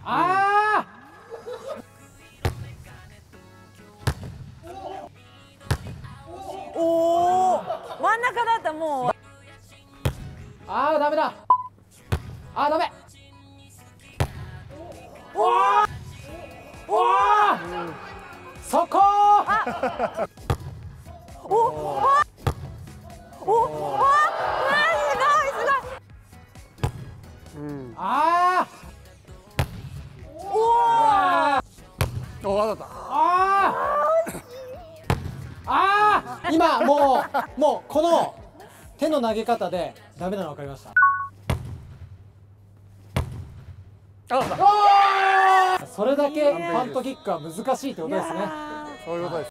あおお、真ん中だったもう。 あーダメだ。あーダメ。おーおー、そこー。 おおあおおあすごいすごい。 あーおおお、わかった。 あー今もうこの手の投げ方でダメなの分かりました。それだけパントキックは難しいってことですね。 そういうことです。